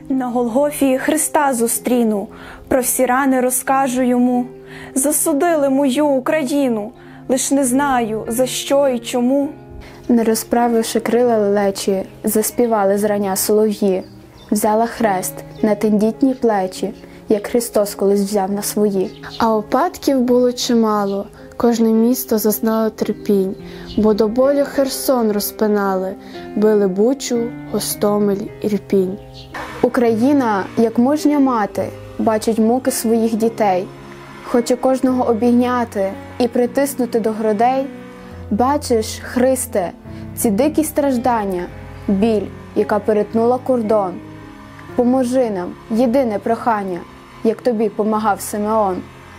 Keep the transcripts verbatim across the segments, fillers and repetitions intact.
На Голгофі Христа зустріну, про всі рани розкажу йому. Засудили мою Україну, лиш не знаю, за що і чому. Не розправивши крила лелечі, заспівали зрання солов'ї. Взяла хрест на тендітні плечі, як Христос колись взяв на свої. А опадків було чимало, кожне місто зазнало терпінь, бо до болю Херсон розпинали, били Бучу, Гостомель, Ірпінь. Україна, як мужня мати, бачить муки своїх дітей, хоче кожного обійняти і притиснути до грудей. Бачиш, Христе, ці дикі страждання, біль, яка перетнула кордон. Поможи нам, єдине прохання, як тобі помагав Симеон.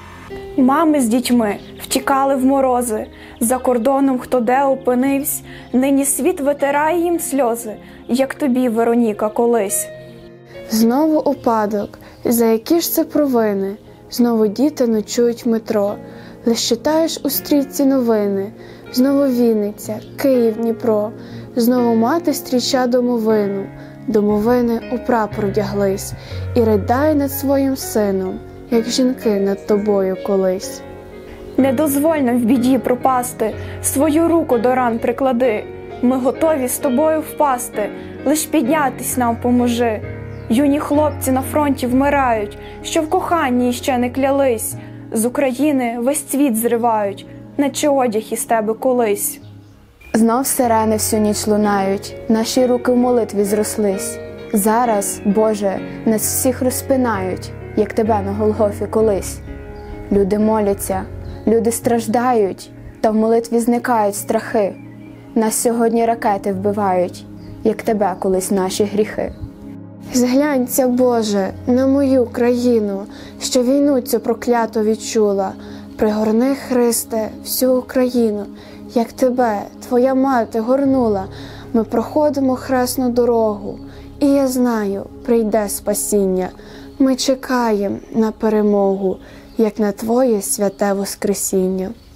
Мами з дітьми втікали в морози, за кордоном хто де опинився, нині світ витирає їм сльози, як тобі, Вероніка, колись. Знову упадок, за які ж це провини, знову діти ночують в метро, лиш читаєш у стрічці новини, знову Вінниця, Київ, Дніпро, знову мати стріча домовину, домовини у прапор вдяглись і ридає над своїм сином, як жінки над тобою колись. Не дозволь нам в біді пропасти, свою руку до ран приклади. Ми готові з тобою впасти, лиш піднятись нам поможи. Юні хлопці на фронті вмирають, що в коханні іще не клялись. З України весь світ зривають, наче одяг із тебе колись. Знов сирени всю ніч лунають, наші руки в молитві зрослись. Зараз, Боже, нас всіх розпинають, як тебе на Голгофі колись. Люди моляться, люди страждають, та в молитві зникають страхи. Нас сьогодні ракети вбивають, як тебе колись наші гріхи. Зглянься, Боже, на мою країну, що війну цю прокляту відчула. Пригорни, Христе, всю Україну, як тебе, твоя мати, горнула. Ми проходимо хресну дорогу, і я знаю, прийде спасіння. Ми чекаємо на перемогу, як на твоє святе воскресіння.